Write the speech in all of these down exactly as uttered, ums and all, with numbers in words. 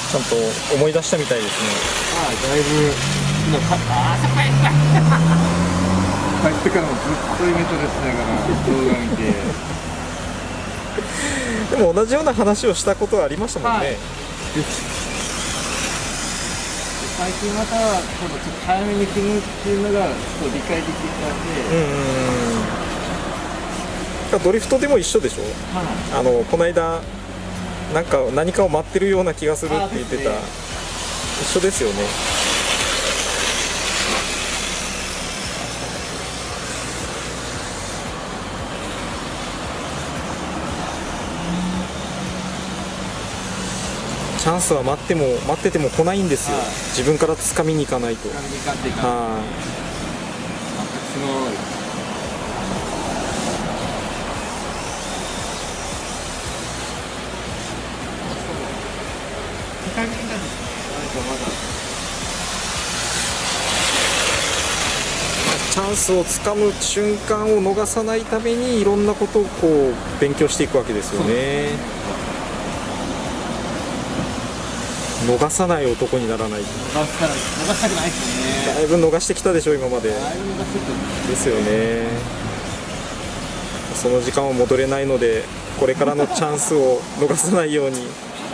ちゃんと思い出したみたいですね。 ああ、だいぶ今か、ああそこへ帰ってからもずっとイメトレしながら動画見てでも同じような話をしたことはありましたもんね、はい、 最近またちょっと早めに決めるっていうのがちょっと理解できたんで、 うん、ドリフトでも一緒でしょ、はい、あのこの間なんか何かを待ってるような気がするって言ってた、ね、一緒ですよね。チャンスは待っても待ってても来ないんですよ、はい、自分から掴みに行かないと。はい、 すごい。 チャンスをつかむ瞬間を逃さないためにいろんなことをこう勉強していくわけですよね。逃さない男にならない。逃したら逃したくないですよね。 だいぶ逃してきたでしょ今まで。ですよね。その時間は戻れないのでこれからのチャンスを逃さないように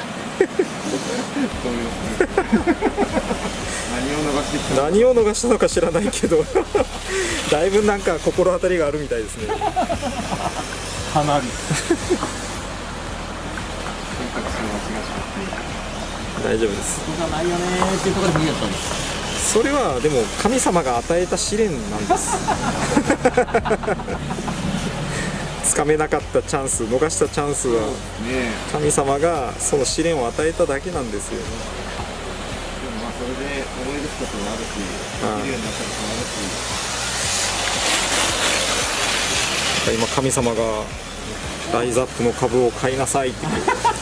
何を逃したのか知らないけどだいぶなんか心当たりがあるみたいですね。 かなり大丈夫です。 そこがないよねーっていうところで逃げたんです。 それはでも神様が与えた試練なんですつかめなかったチャンス、逃したチャンスは神様がその試練を与えただけなんですよね。でもまあそれで思い出すこともあるし、できるようになったこともあるし、 今神様がライズアップの株を買いなさいって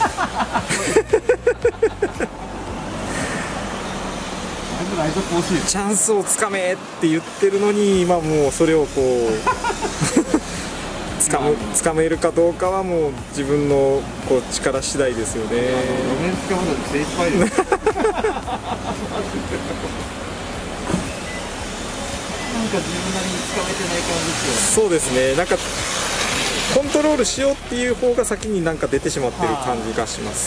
チャンスをつかめって言ってるのに今もうそれをこうつかむ、つかめるかどうかはもう自分のこう力次第ですよね。 路面つかむので精一杯ですなんか自分なりにつかめてない感じですよね。 そうですね。なんかコントロールしようっていう方が先になんか出てしまってる感じがします。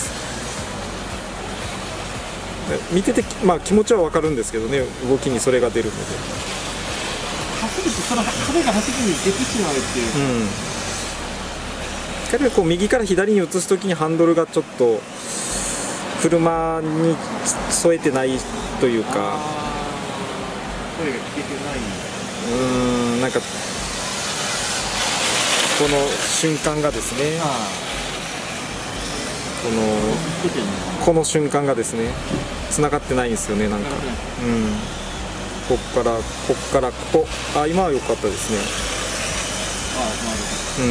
見てて、まあ、気持ちは分かるんですけどね、動きにそれが出るので。 走るとそのそれが走りに出てしまうっていう。うん。 彼はこう右から左に移すときにハンドルがちょっと車に添えてないというか。 声が聞けてない。 うーん、なんかこの瞬間がですね。このこの瞬間がですね繋がってないんですよね。なんか、うん、こっからこっからここ、あ、今は良かったですね。うん、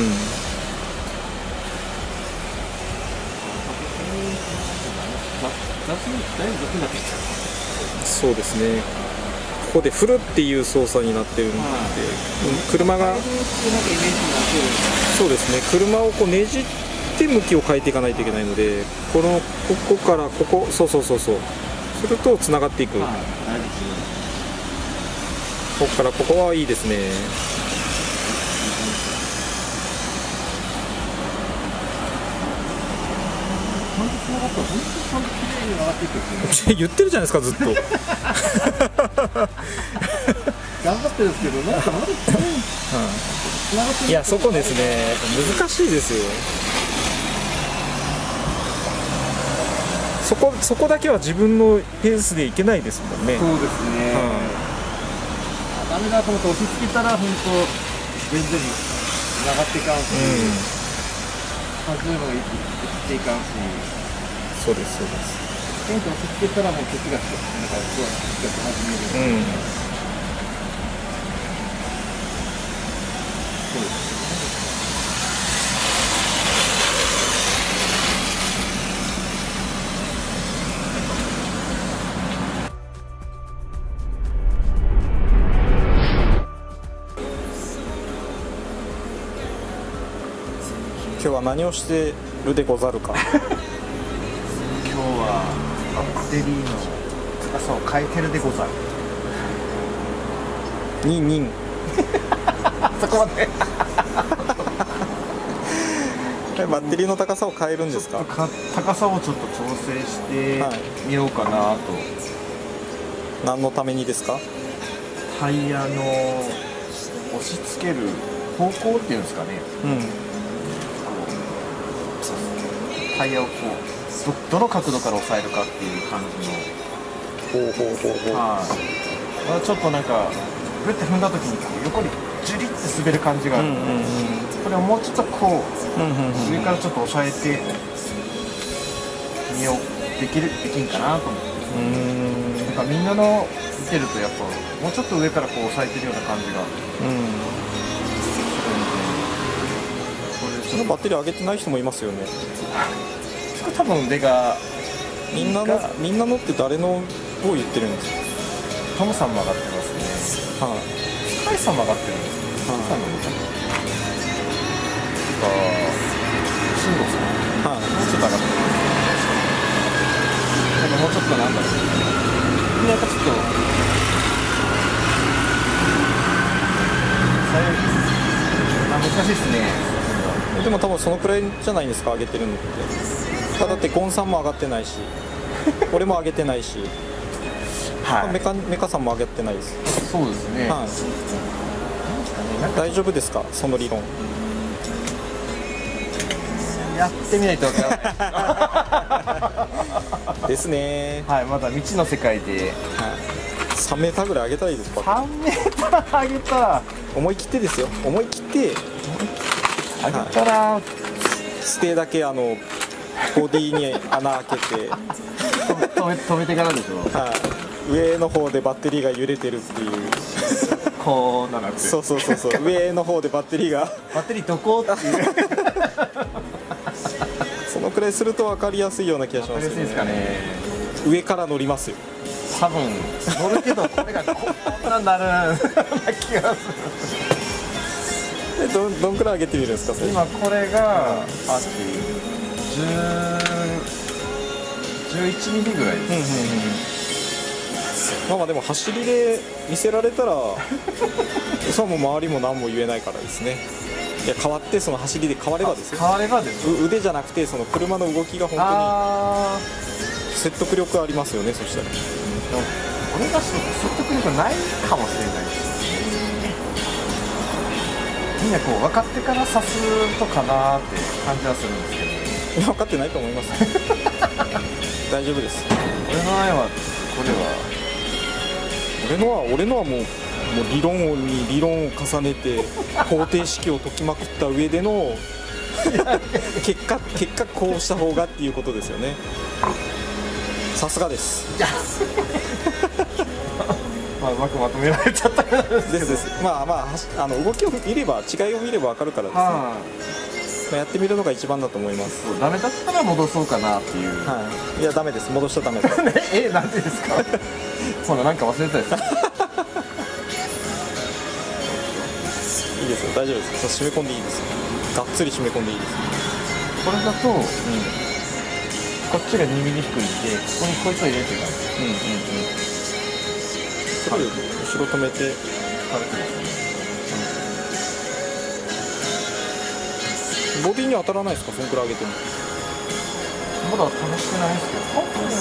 そうですね。ここで振るっていう操作になってるんで、車がそうですね、車をこうねじってで向きを変えていかないといけないので、このここからここ、そうそうそうそう、するとつながっていく。ここからここはいいですね。言ってるじゃないですかずっと頑張ってるんですけどなんかまだいやそこですね、難しいですよ。そこそこだけは自分のペースでいけないですもんね。 そうですね。うん、ダメだと思って押し付けたら本当全然上がっていかんし、外ればいっていかんし。 そうですそうです。 テント押し付けたらもう敵がなんかこうやって始める。うん。そうです。 今日は何をしてるでござるか。 今日はッテリーの高さを変えてるでござる。 ニンニンそこまでバッテリーの高さを変えるんですか？ か高さをちょっと調整してみようかなと。 何のためにですか？ タイヤの押し付ける方向っていうんですかね、 うん、 タイヤをこう ど, どの角度から押さえるかっていう感じの、 ほうほうほうほう、 はい、まあ、ちょっとなんかグッて踏んだ時にこう横にジュリって滑る感じがあるので、うんうんうん、これをもうちょっとこう、うんうんうん、上からちょっと押さえてみようできるできんかなと思って、うーん、なんかみんなの見てるとやっぱもうちょっと上からこう押さえてるような感じが、うん、 そのバッテリー上げてない人もいますよね。 多分出がみんなのみんなのって誰のを言ってるんですか？ トムさんも上がってますね。はい、スカイさんも上がってるんですね。トムさんのみたいな。シンゴさん、はい、もうちょっと上がってます。なんかもうちょっとなんだろう。なんかちょっとあ難しいですね。 でも多分そのくらいじゃないですか、上げてるのって。だってゴンさんも上がってないし俺も上げてないし、はい、メカメカさんも上げてないです。 そうですね、はい、 大丈夫ですか、その理論。 やってみないと分からないですね。 はい、まだ未知の世界で、 はい、さんメーターぐらい上げたらいいですか。 さんメーター上げたら思い切ってですよ、思い切って上げたら、はい、 ステーだけあのボディに穴開けて止め、止めてからでしょ、 はい、上の方でバッテリーが揺れてるっていうこうならってそうそうそうそう上の方でバッテリーがバッテリーどこっていうそのくらいすると分かりやすいような気がしますよね。 分かりやすいですかね。 上から乗りますよ多分。乗るけどこれがこんなんなるな気がするど, どんくらい上げてみるんですか。それ今これが秋じゅういちミリぐらいです、ね、うんうんうん、 まあまあでも走りで見せられたらそうも周りも何も言えないからですね。いや変わってその走りで変わればですよ。 変わればですよ。腕じゃなくてその車の動きが本当に説得力ありますよね。そしたら。でも俺が説得力ないかもしれないですね。みんなこう分かってから刺すとかなって感じはするんですけど。 いや分かってないと思います。大丈夫です。 俺の前はこれは俺のは俺のはもう。もう理論に理論を重ねて方程式を解きまくった上での結果結果こうした方がっていうことですよね。さすがです。 まあうまくまとめられちゃったからですけどですです。まあまああの動きを見れば違いを見れば分かるからですね。はあ、まあ、やってみるのが一番だと思います。 ダメだったら戻そうかなっていう。 はい。いやダメです。戻しちゃダメです。 えなんでですか。ほらなんか忘れたです。 いいですよ、大丈夫です。そう締め込んでいいですよ。がっつり締め込んでいいです。 これだと、うん、こっちがにミリ低いんで、ここにこいつを入れていかない。うんうんうん。 後ろ止めて、軽くですね。うん、ボディに当たらないですか、そんくらい上げても。 まだ試してないですけど。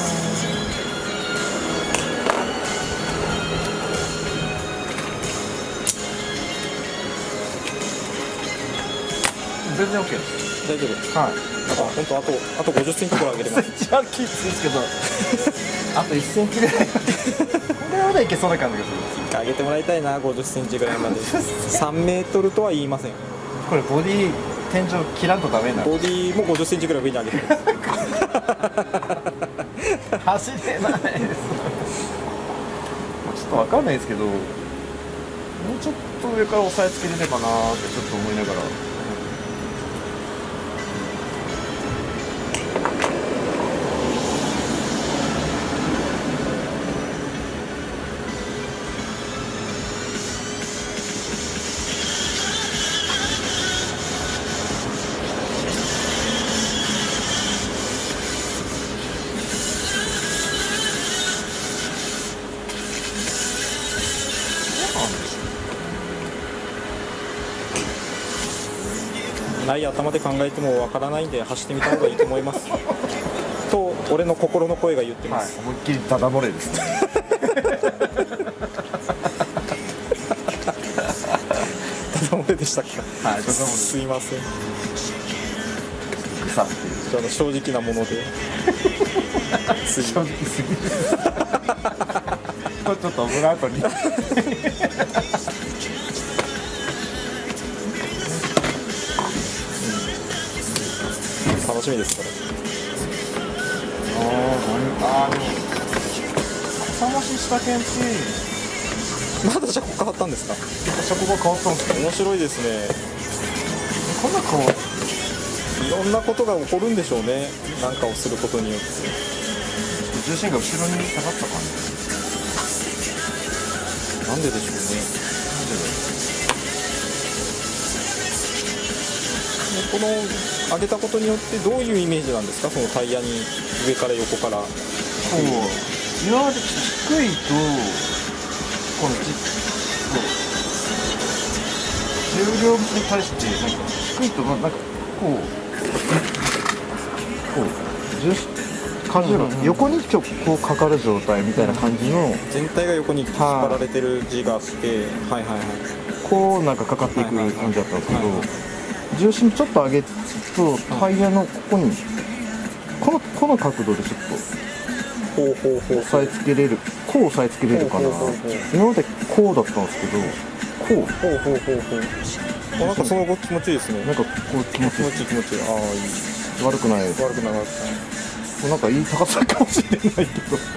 全然 OK です。 大丈夫です。 はい。 だから本当あとあとごじゅっセンチぐらい上げてます。 一番きついですけど、あといっセンチぐらい。これまでいけそうな感じがするんです。 上げてもらいたいな、ごじゅっセンチぐらいまで。さんメートルとは言いません。 これボディ天井切らんとダメなの。 ボディもごじゅっセンチぐらい上に上げてます。 走れないです。ちょっとわかんないですけど。もうちょっと上から押さえつけれればなーってちょっと思いながら。 ない頭で考えてもわからないんで走ってみた方がいいと思いますと俺の心の声が言ってます、 はい、思いっきりダダ漏れですねダダ漏れでしたっけ。 はい、ダダ漏れすいません。 草っていうあの正直なもので正直すぎるちょっとオブラートに楽しみですこれ。 あーあーでもかさ増しした件ってまだ車庫変わったんですか。 車庫が変わったんですか。 面白いですね。 こんな変わるいろんなことが起こるんでしょうね。なんかをすることによって重心が後ろに下がった感じ。 なんででしょうね。この上げたことによってどういうイメージなんですか。そのタイヤに上から横から。 そう今まで低いとこのじ重量に対してなんか低いとなんかこうこう重感じる、うんうん、横にちょこうかかる状態みたいな感じの、 全体が横に引っ張られてる字があって、はいはいはい、 こうなんかかかっていく感じだったんですけど、はいはいはい、重心ちょっと上げるとタイヤのここにこのこの角度でちょっとほうほうほう押さえつけれる、こう押さえつけれるかな。今までこうだったんですけど、こうほうほうほうほう、なんかその動き気持ちいいですね。 なんかこう気持ちいい気持ちいい気持ちいい。ああいい、 悪くないです。 悪くない悪くない。 なんかいい高さかもしれないけど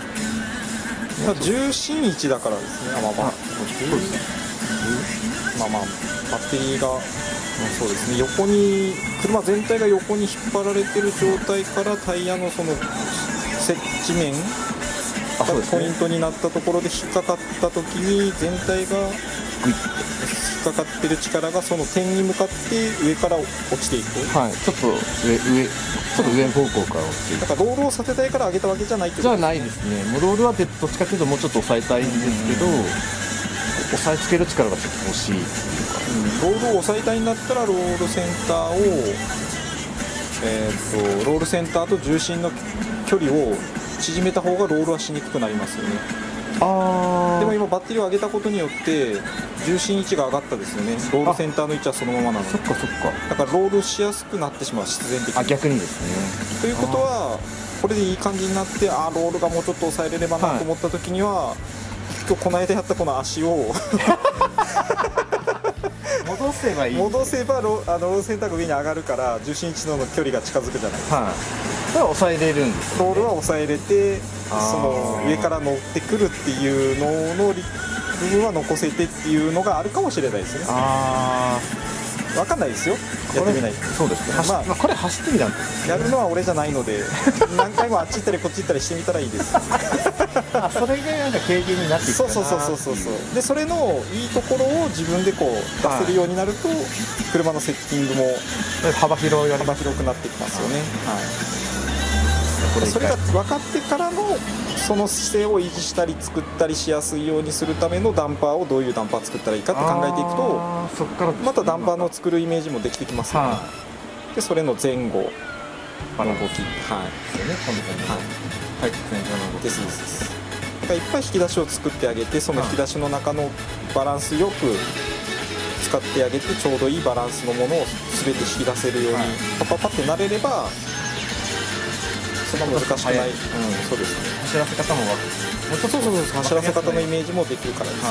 重心位置だからですね。あまあまあそうですね。まあまあバッテリーが、まあ、そうですね、横に車全体が横に引っ張られてる状態からタイヤのその接地面がポイントになったところで引っかかった時に全体が引っかかってる力がその点に向かって上から落ちていく。 はい、ちょっと上上ちょっと上方向から落ちていく。 だからロールをさせたいから上げたわけじゃないってことじゃないですね。もうロールはどっちかというともうちょっと抑えたいんですけど、押さえつける力がちょっと欲しいっていうか、 うん、ロールを抑えたいんだったらロールセンターを、えー、とロールセンターと重心の距離を縮めた方がロールはしにくくなりますよね。 あでも今バッテリーを上げたことによって重心位置が上がったですよね。ロールセンターの位置はそのままなので、 そっかそっか、 だからロールしやすくなってしまう、必然的に。 あ、逆にですね。 ということはこれでいい感じになって、あーロールがもうちょっと抑えれればなと思った時には、はい、今日この間やったこの足を戻せばいい。 戻せばロあのロールセンターが上に上がるから重心位置との距離が近づくじゃないですか。 はい、それは抑えれるんですよね。 ロールは抑えれて、その上から乗ってくるっていうのの部分は残せてっていうのがあるかもしれないですね。 あ分かんないですよ、やってみないと。 そうですね、まあ、まあこれ走ってみたんです、ね、 やるのは俺じゃないので何回もあっち行ったりこっち行ったりしてみたらいいですあ、それがなんか経験になってきたな。 そうそうそうそうそう。でそれのいいところを自分でこう出せるようになると、はい、車のセッティングも幅広幅広くなってきますよね。はい、それが分かってからのその姿勢を維持したり作ったりしやすいようにするためのダンパーをどういうダンパー作ったらいいかって考えていくと、 そっからまたダンパーの作るイメージもできてきますよね。はい、でそれの前後の動き、はい、 ですよね、今度ははい、前後の動きですです。だからいっぱい引き出しを作ってあげて、その引き出しの中のバランスよく使ってあげて、ちょうどいいバランスのものを全て引き出せるように、はい、パパパってなれればそんな難しくない。うん、そうですね。 走らせ方ももうちょっとそうそうそう、走らせ方のイメージもできるからですね。はい、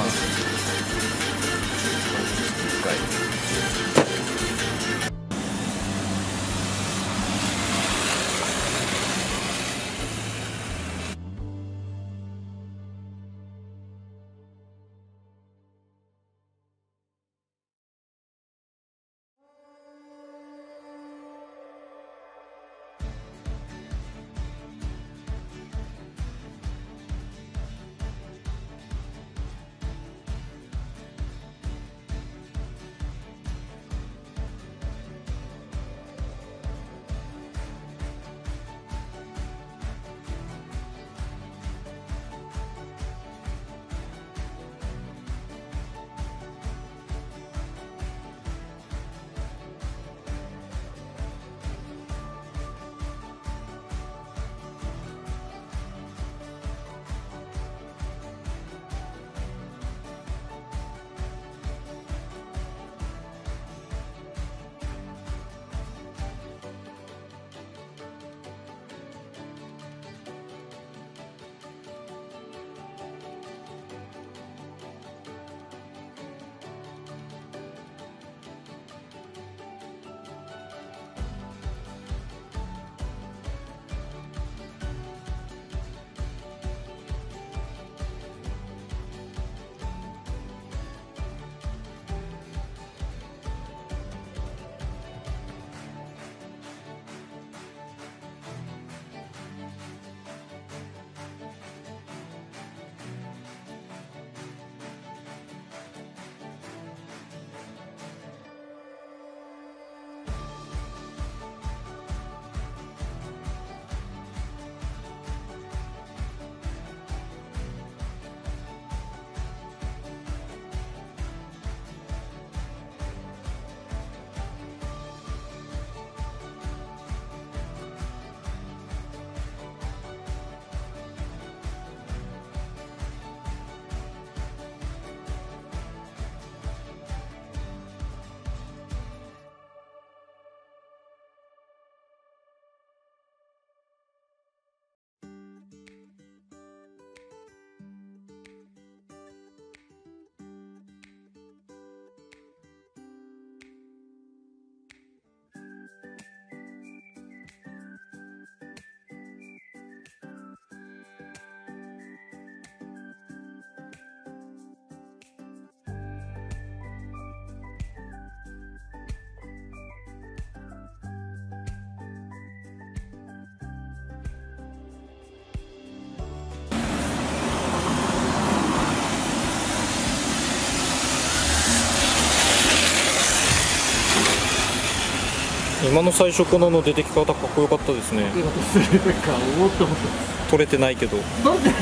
今の最初このの出てき方かっこよかったですね。 ということするか思って思って取れてないけど。 なんで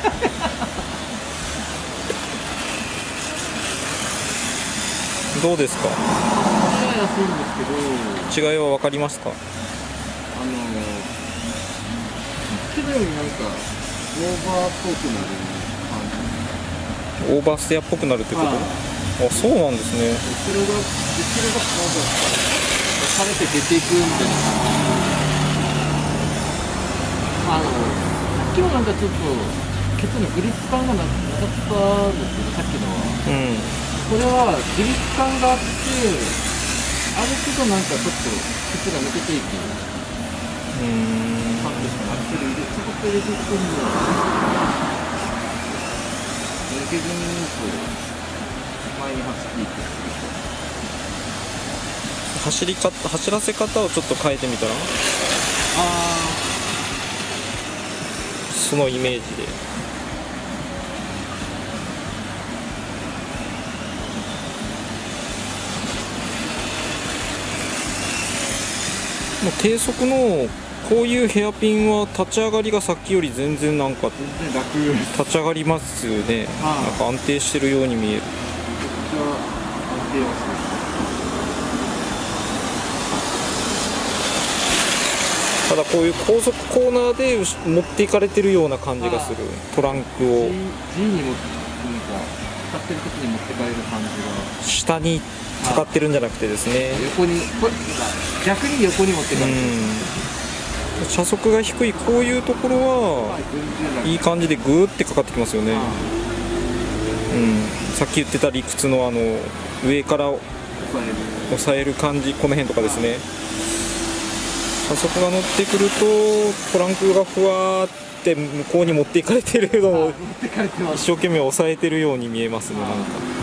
どうですか。 安いんですけど、 違いは分かりますか。 あの手のようになんかオーバーっぽくなる感じ。 オーバーステアっぽくなるってこと。あ、そうなんですね。 後ろが後ろがなんか垂れて出ていくみたいな感じ。あのさっきはなんかちょっとケツのグリップ感がなかったんですけど、さっきのは。 うん。 これはグリップ感があって、ある程度なんかちょっと靴が抜けていくうーん。 感じですか。アクセル入れちょこっと入れていくと抜けずにこう前に走っていく。 走り方、走らせ方をちょっと変えてみたら、 あそのイメージで。低速のこういうヘアピンは立ち上がりがさっきより全然なんか全然楽。 立ち上がりますよね。 はあ、 なんか安定してるように見える。 めっちゃ安定はする。 ただこういう高速コーナーで持っていかれてるような感じがする。トランクを G, G にもなんか使ってる時に持って帰る感じが下にかかってるんじゃなくてですね、 横にこ逆に横に持って帰る。 車速が低いこういうところはいい感じでグーってかかってきますよね。うん、さっき言ってた理屈のあの上から押さえる感じ、この辺とかですね。車速が乗ってくるとトランクがふわーって向こうに持っていかれてるのを一生懸命押さえてるように見えますね。なんか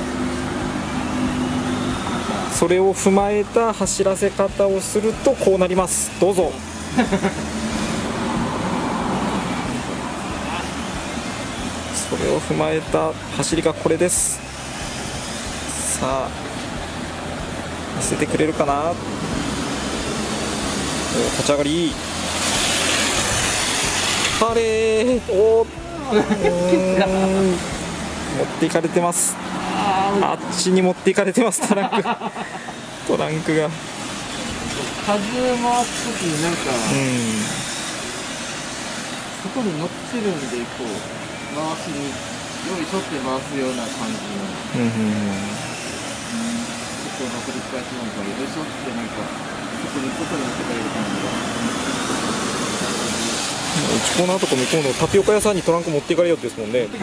それを踏まえた走らせ方をするとこうなります。どうぞ。それを踏まえた走りがこれです。さあ見せてくれるかな。立ち上がりいい。ハレー。おー持っていかれてます。あっちに持っていかれてます。トランクトランクが風回す時になんか、うん、そこに乗ってるんでこう回しによいしょって回すような感じの、うんうんうん、ちょっと繰り返しなんかよいしょってなんかそこに外に持ってかれる感じが。 うちコーナーとか向こうのタピオカ屋さんにトランク持っていかれよってですもんね。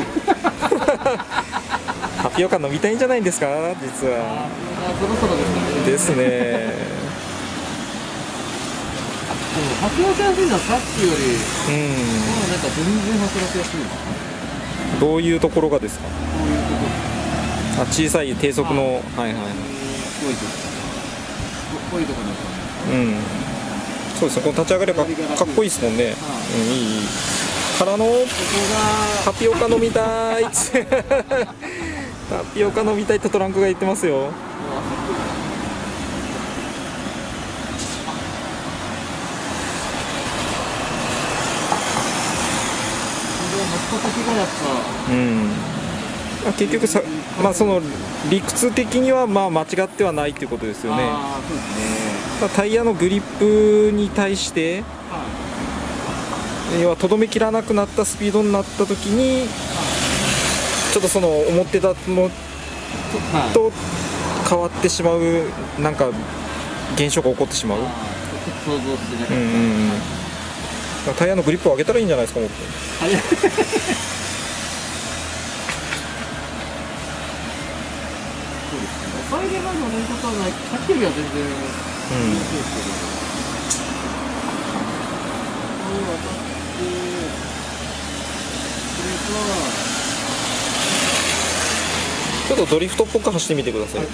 タピオカ飲みたいんじゃないんですか、実は。 あそろそろですね。 ですね。 でも走らせやすいのはさっきより、うん、なんか全然走らせやすい。 どういうところがですか。 こういうところ。 あ、小さい低速の、はいはい。 こういうとここういうところですかね。 うん。そうですね。この立ち上がりがかっこいいですもんね。うん、いいいい。からのタピオカ飲みたい。タピオカ飲みたいとトランクが言ってますよ。うん、結局さ、まあ、その理屈的にはまあ間違ってはないということですよね。 あ、そうですね。 タイヤのグリップに対して、はい、要はとどめきらなくなったスピードになった時に、はい、ちょっとその思ってたのと変わってしまうなんか現象が起こってしまう。 想像してなかった。うんうんうん、タイヤのグリップを上げたらいいんじゃないですか、もっと。 抑えれば乗れることはない。さっきよりは全然いいですけど。これ渡って、これとちょっとドリフトっぽく走ってみてください。はい、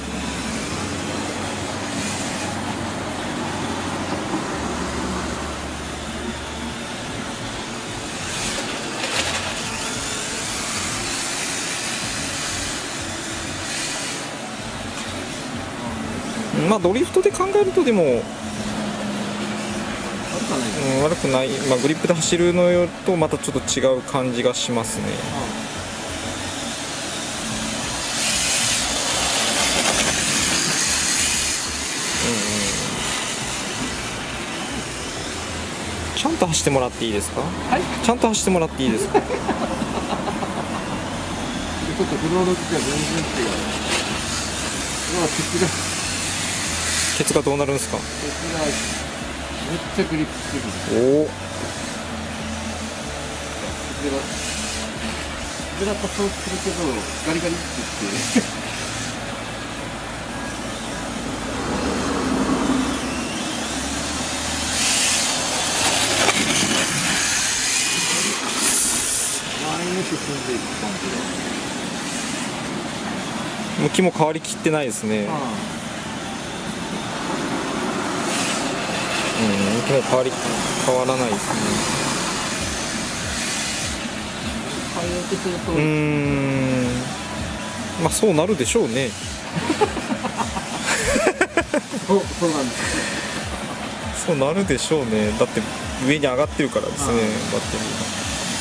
まあドリフトで考えるとでも悪くはないです。 うん、悪くない、まあ、グリップで走るのとまたちょっと違う感じがしますね。ちゃんと走ってもらっていいですか？ はい。 ちゃんと走ってもらっていいですか？ ちょっとフロード機が全然違う。うわ、鉄がケツがどうなるんですか？ 鉄がめっちゃグリップしてる。 おお。 鉄が鉄がやっぱそうするけどガリガリって言って。進んでいく感じだ。 向きも変わりきってないですね。 ああ、 うん、向きも変わり変わらないですね。 変えようとすると、 うーん、まあそうなるでしょうね。 そうそうなんです。 そうなるでしょうね。だって上に上がってるからですね、バッテリーが。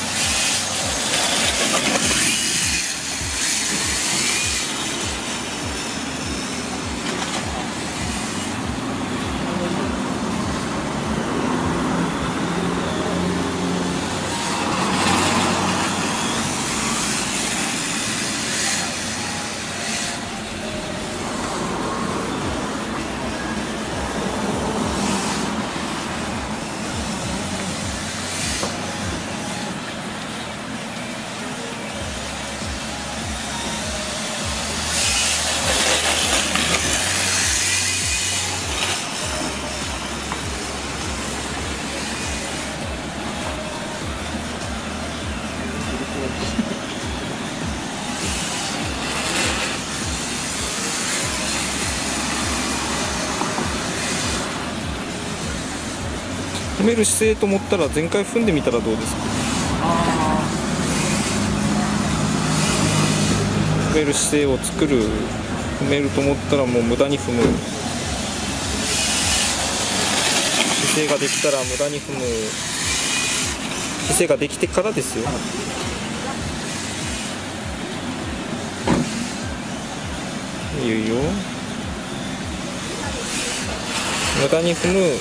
踏める姿勢と思ったら前回踏んでみたらどうですか？ あ踏める姿勢を作る、踏めると思ったらもう無駄に踏む、姿勢ができたら無駄に踏む、姿勢ができてからですよ。いいよいいよ。無駄に踏む、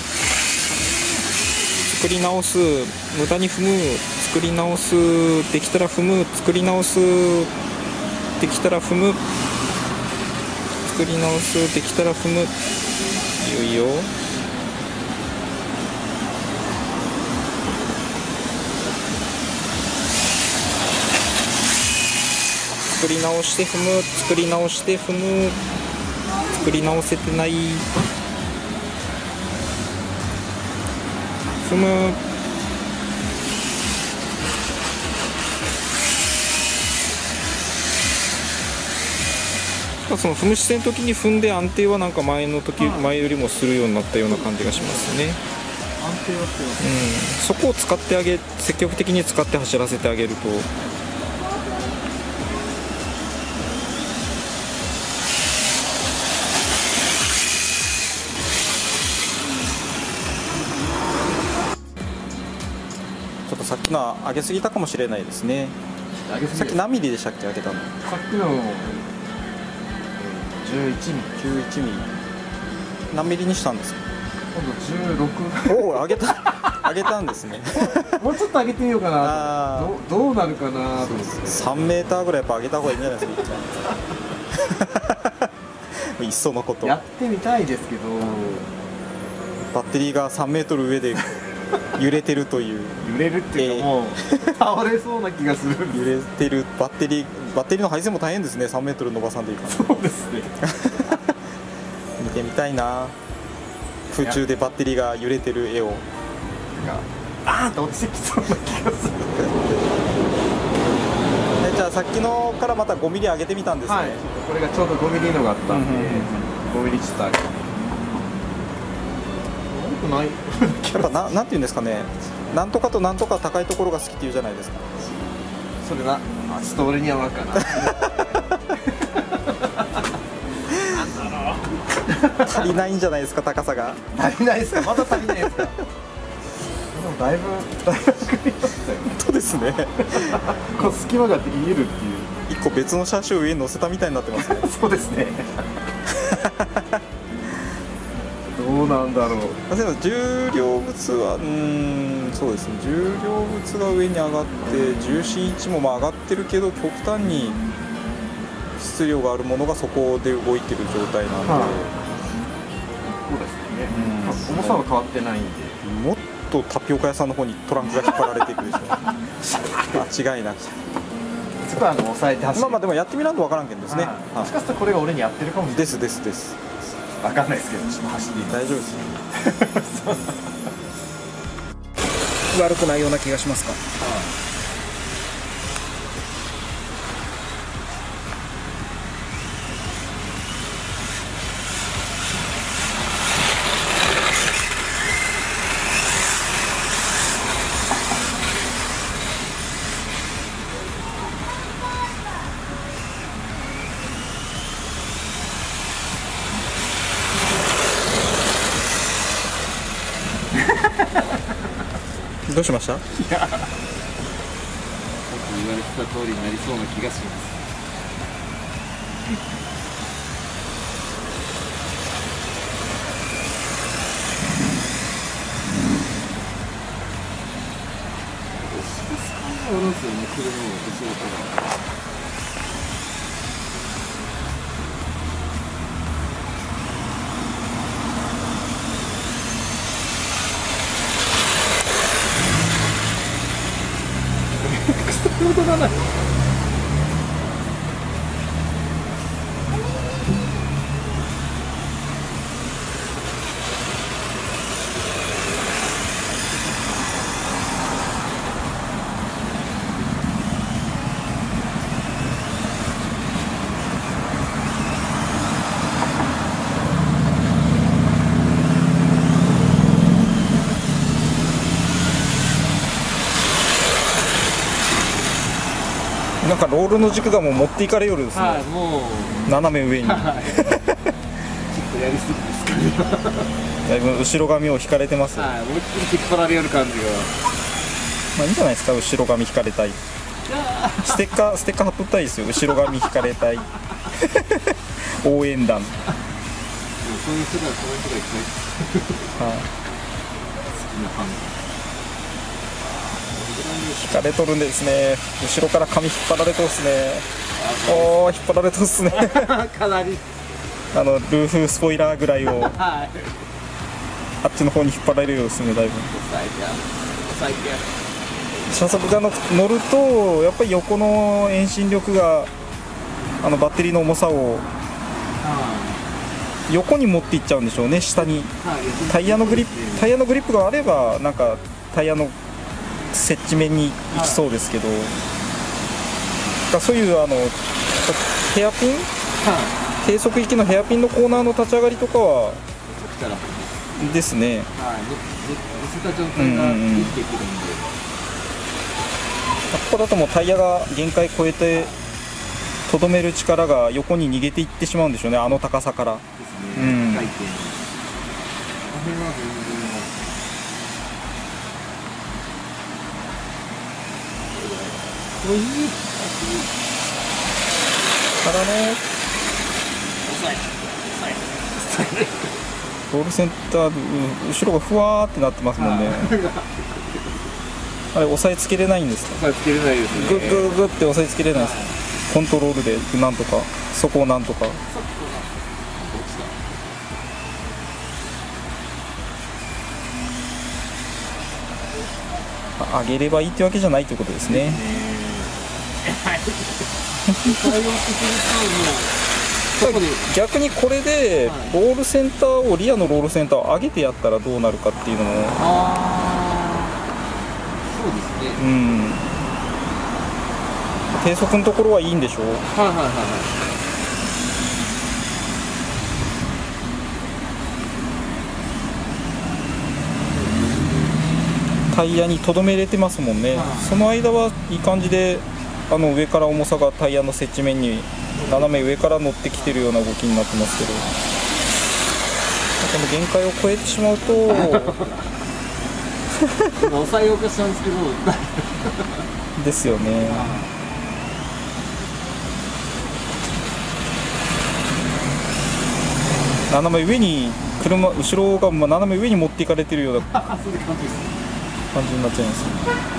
作り直す、無駄に踏む、作り直す、できたら踏む、作り直す、できたら踏む、作り直す、できたら踏む。いいよいいよ。作り直して踏む、作り直して踏む、作り直せてない。踏む。その踏む姿勢の時に踏んで安定はなんか前の時、前よりもするようになったような感じがしますね。 安定はしてます。 うん、そこを使ってあげ、積極的に使って走らせてあげると。ちょっとさっきのは上げすぎたかもしれないですね。さっき何ミリでしたっけ、上げたの？ さっきのじゅういちミリ。 じゅういちミリ。何ミリにしたんですか？ 今度じゅうろく。 おお、上げた上げたんですね。 もうちょっと上げてみようかな。どどうなるかなと思って。 さんメーターぐらいやっぱ上げた方がいいんじゃないですか。いっそのこと。 やってみたいですけど、 バッテリーがさんメートル上で揺れてるという。 揺れるっていうか、もう倒れそうな気がするんです。 揺れてるバッテリー、バッテリーの配線も大変ですね。さんメートル伸ばさんでいいから。 そうですね。 見てみたいな。空中でバッテリーが揺れてる絵を。 あーって落ちてきそうな気がする。 じゃあさっきのからまたごミリ上げてみたんですね。 はい、これがちょうどごミリのがあったんで、ごミリちょっと上げて。悪くない。 やっぱな、なんていうんですかね。なんとかとなんとか高いところが好きって言うじゃないですか。 それな、あ、ちょっと俺には分かんない。 足りないんじゃないですか、高さが。 足りないですか、まだ足りないですか。 だいぶだいぶ作りましたよね。 そうですね。 こう隙間が見えるっていう。 一個別の車種を上に乗せたみたいになってますね。 そうですね。どうなんだろう。 例えば重量物はうーんそうですね、重量物が上に上がって重心位置もまあ上がってるけど極端に質量があるものがそこで動いてる状態なんで、はあ、 そうですね、うん、重さは変わってないんで、 もっとタピオカ屋さんの方にトランクが引っ張られていくでしょ。間違いなくそこはあの抑えて走る。 まあまあでもやってみないと分からんけんですね。 もしかしたらこれが俺にやってるかもしれない。 ですですです。 分かんないですけど、ちょっと走って大丈夫ですよ。悪くないような気がしますか。どうしました？いや、さっき言われてた通りになりそうな気がします。下ろすよね、車を後ろから。本当だな。 なんかロールの軸がもう持っていかれよるですね。 はい、もう斜め上に。ちょっとやりすぎですかね。 だいぶ後ろ髪を引かれてます。 はい、思いっきり引っ張られる感じが。 まあいいんじゃないですか、後ろ髪引かれたい。ステッカーステッカー貼っとったらいいですよ。後ろ髪引かれたい。応援団。 そういう人がそういう人がいっぱい。はい。好きなファン。 引かれとるんですね。後ろから髪引っ張られとるっすね。おお、引っ張られとるっすね。 かなりあのルーフスポイラーぐらいを、はい、あっちの方に引っ張られるようですね。だいぶ車速がの乗るとやっぱり横の遠心力があのバッテリーの重さを横に持っていっちゃうんでしょうね。下にタイヤのグリップタイヤのグリップがあればなんかタイヤの接地面に行きそうですけど、だそういうあのヘアピン、はい、低速域のヘアピンのコーナーの立ち上がりとかはですね、はい、乗せた状態がいいってくるんで、ここだともうタイヤが限界超えてとどめる力が横に逃げていってしまうんでしょうね、あの高さから。ですね、うん、回転からね、ロールセンター、後ろがふわーってなってますもんね。あれ押さえつけれないんですか？ 押さえつけれないですね。 グッグッグッって押さえつけれないです。コントロールでなんとか、そこをなんとか。上げればいいってわけじゃないということですね。逆にこれでロールセンターをリアのロールセンターを上げてやったらどうなるかっていうのも、 あそうですね、 うん、低速のところはいいんでしょう。はいはいはいはい。タイヤにとどめれてますもんね。その間はいい感じであの上から重さがタイヤの接地面に斜め上から乗ってきてるような動きになってますけど、この限界を超えてしまうと今抑えようとしたんですけどですよね。斜め上に車後ろがまあ斜め上に持っていかれてるような感そういう感じです。 じになっちゃいますね。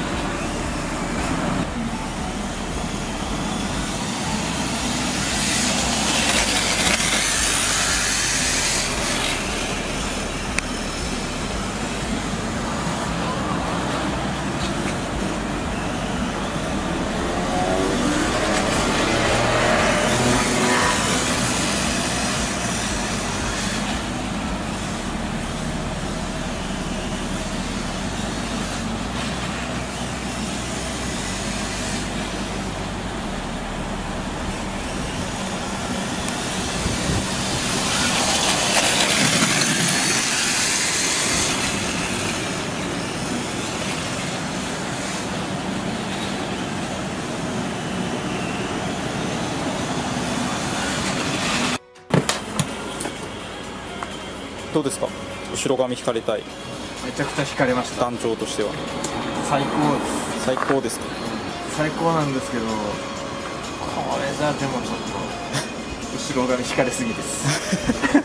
どうですか、後ろ髪引かれたい。 めちゃくちゃ惹かれました。 団長としては最高です。 最高ですか。 最高なんですけど、これじゃでもちょっと後ろ髪引かれすぎですちょ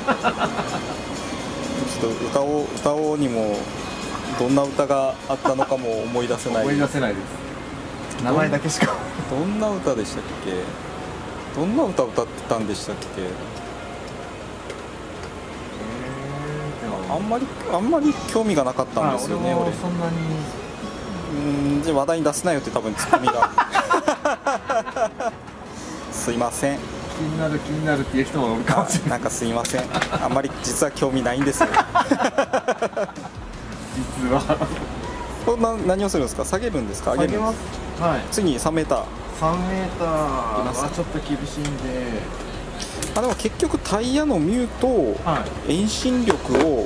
っと歌おう歌おうにもどんな歌があったのかも思い出せない。 思い出せないです。名前だけしか。 どんな歌でしたっけ。どんな歌歌ってたんでしたっけ。あんまりあんまり興味がなかったんですよね。俺そんなにうんじゃあ話題に出すなよって多分ツッコミがすいません、 気になる気になるっていう人もおるかもしれない。 なんかすいません、あんまり実は興味ないんですよ実はこれな何をするんですか。下げるんですか。上げるんです。 はい、 次さんメーター。 さんメーターはちょっと厳しいんで。 あでも結局タイヤのミューと遠心力を、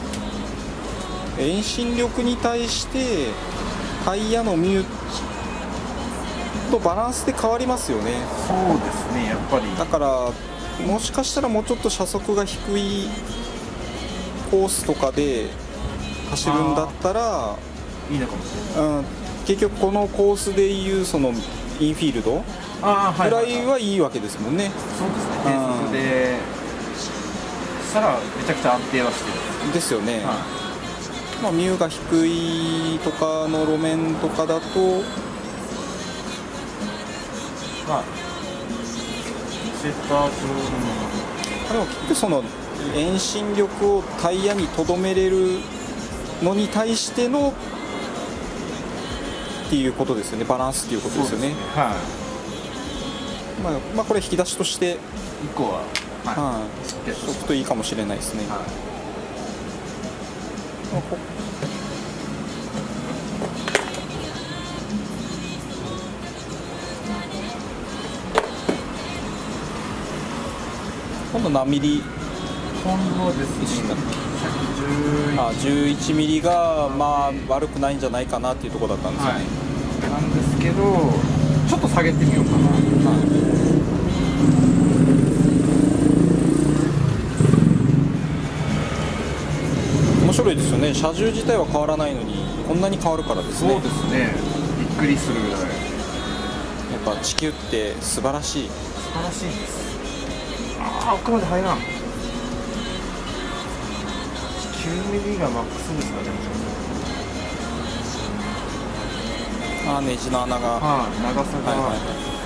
遠心力に対してタイヤのミューとバランスで変わりますよね。 そうですね、やっぱり。 だからもしかしたらもうちょっと車速が低いコースとかで走るんだったらいいのかもしれない、 うん、結局このコースでいうそのインフィールドぐらいはいいわけですもんね。 そうですね、低速でしたらめちゃくちゃ安定はしてるですよね、はい、まあミューが低いとかの路面とかだとまあセッター上でも結局その遠心力をタイヤにとどめれるのに対してのっていうことですよね。バランスっていうことですよね。 はい、 まあ、まあこれ引き出しとしていっこは、 はい、ちょっといいかもしれないですね。はい、今度何ミリ。 今度ですね、 あじゅういちミリがまあ悪くないんじゃないかなっていうところだったんですよね。 はい、なんですけどちょっと下げてみようかな。はい、 面白いですよね。車重自体は変わらないのにこんなに変わるからですね。 そうですね、びっくりするぐらい。 やっぱ地球って素晴らしい。 素晴らしいです。ああ奥まで入らん。きゅうミリがマックスですかね。 ああネジの穴が、 はあ、長さが、はいはいはい、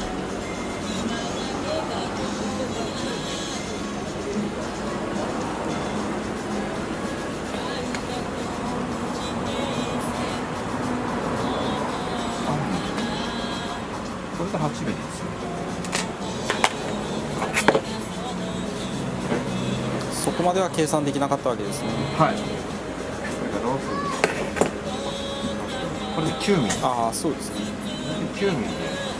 これがはちミリですね。 そこまでは計算できなかったわけですね。 はい。これがろく、これできゅうミリ。 ああそうですね。 きゅうミリで。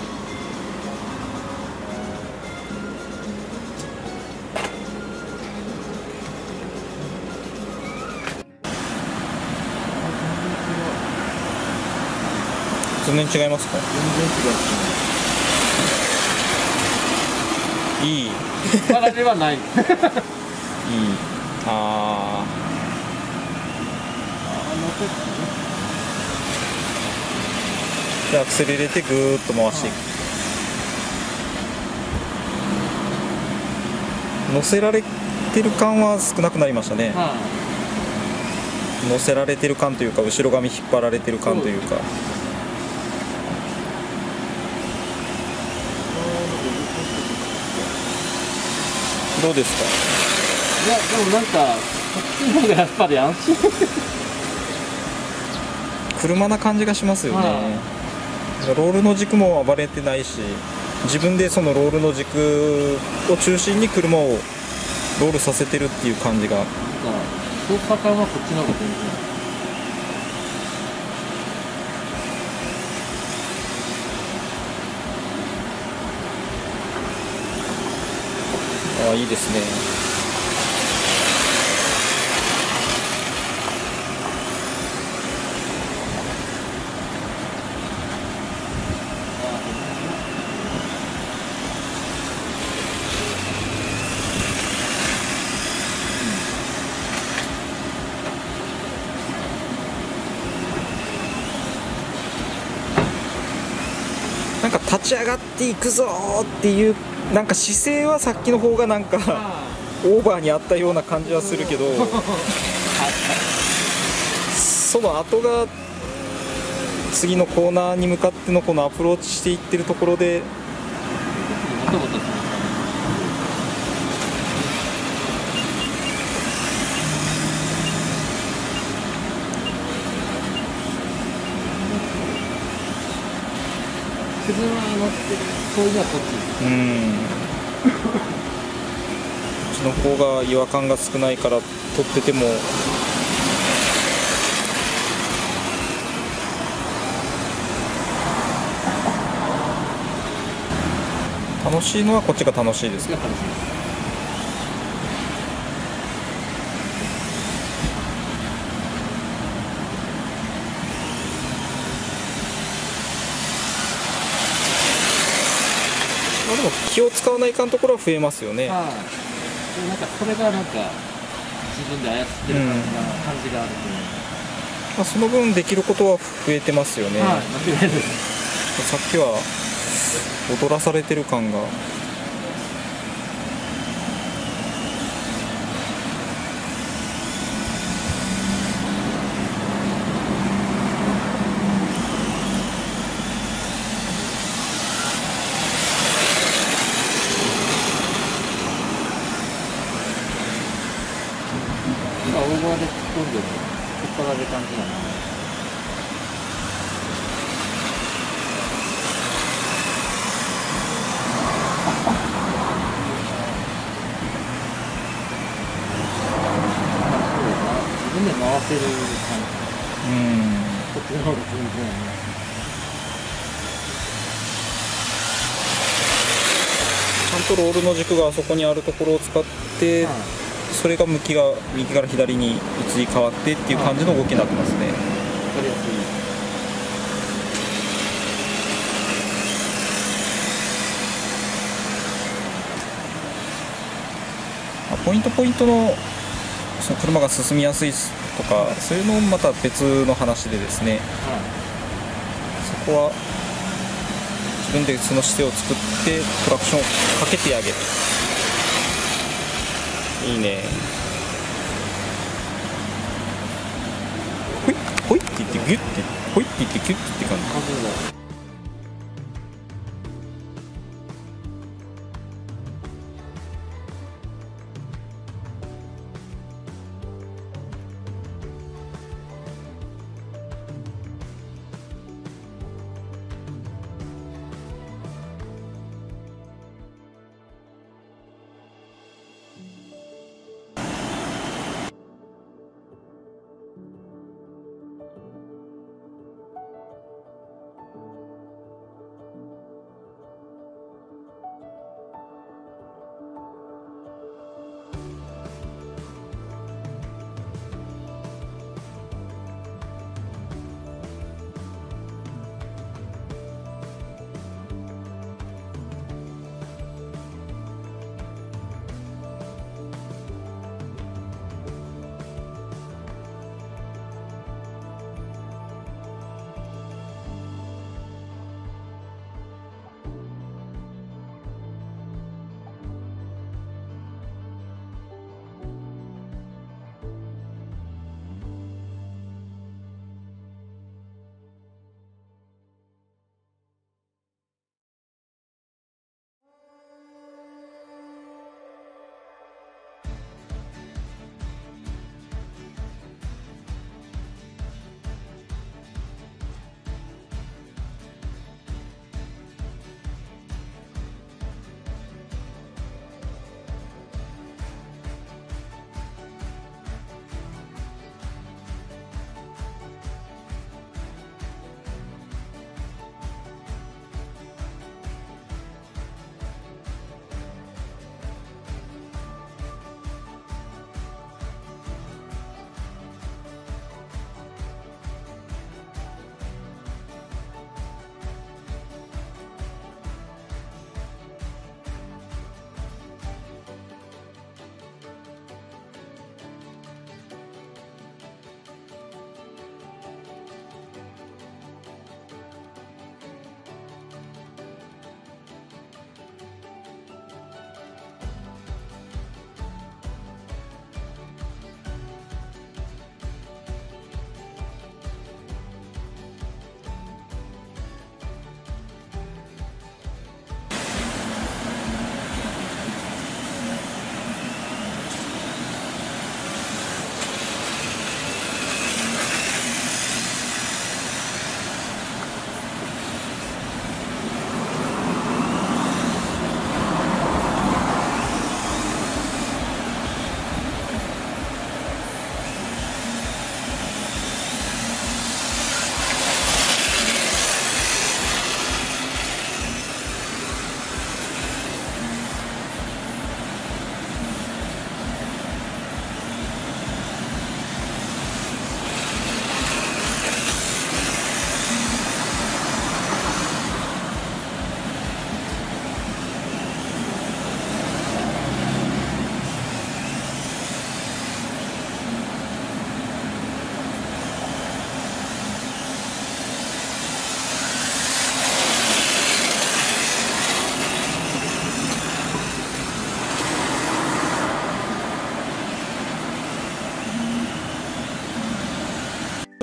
全然違いますか。 全然違う。 いい。 バラではない。いい。 ああ。 あのでアクセル入れてぐーっと回していく、乗せられてる感は少なくなりましたね、 は乗せられてる感というか後ろ髪引っ張られてる感というか。どうですか？ いやでもなんかこっちの方がやっぱり安心。 車な感じがしますよね、 はロールの軸も暴れてないし、自分でそのロールの軸を中心に車をロールさせてるっていう感じが。 なんか操作感はこっちの方が全然。 ああいいですね。なんか立ち上がっていくぞーっていうなんか姿勢はさっきの方がなんかオーバーにあったような感じはするけど、その後が次のコーナーに向かってのこのアプローチしていってるところでボタボタしますね。車乗ってるそういうのはこっちです。 うん、こっちの方が違和感が少ないから撮ってても楽しいのはこっちが楽しいですね。 やっぱりそうです。 まあでも気を使わないかんところは増えますよね。 はい。でなんかそれがなんか自分で操ってる感じが、感じがあるという。 まあその分できることは増えてますよね。 はい、間違いないです。 さっきは踊らされてる感が。 今大声で突っ込んでも引っ張られる感じなんで。自分で回せる感じ。 うん。 こっちの方が全然。 ちゃんとロールの軸があそこにあるところを使って、はい、それが向きが右から左に移り変わってっていう感じの動きになってますね。わかりやすい。ポイントポイントのその車が進みやすいとかそういうのもまた別の話でですね、はい、そこは自分でその姿勢を作ってトラクションをかけてあげる。いいね。ほいほいって言ってギュッてほいって言ってギュッてって感じ。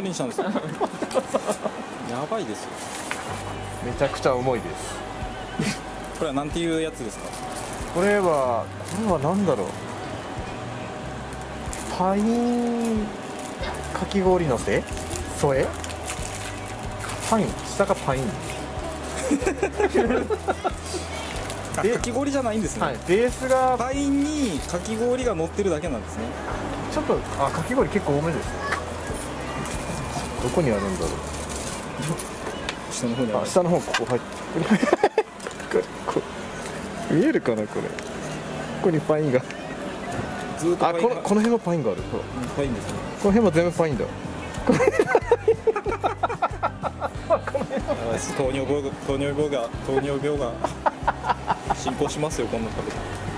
プルにしたんですよやばいですよ。 めちゃくちゃ重いです。 これはなんていうやつですか？ これはこれは何だろう、パインかき氷のせ添えパイン、下がパインかき氷じゃないんですね。 はい、ベースがパインにかき氷が乗ってるだけなんですね。 ちょっと、あ、かき氷結構多めです。どこにあるんだろう。 下の方にある。 あ、下の方、ここ入ってここ見えるかな、これ。ここにパインが。 ずーっとあ、 パインがこの、この辺もパインがある。ほら、 うんパインですね。 この辺も全部パインだ。 糖尿病が糖尿病が糖尿病が進行しますよ、こんな食べたら。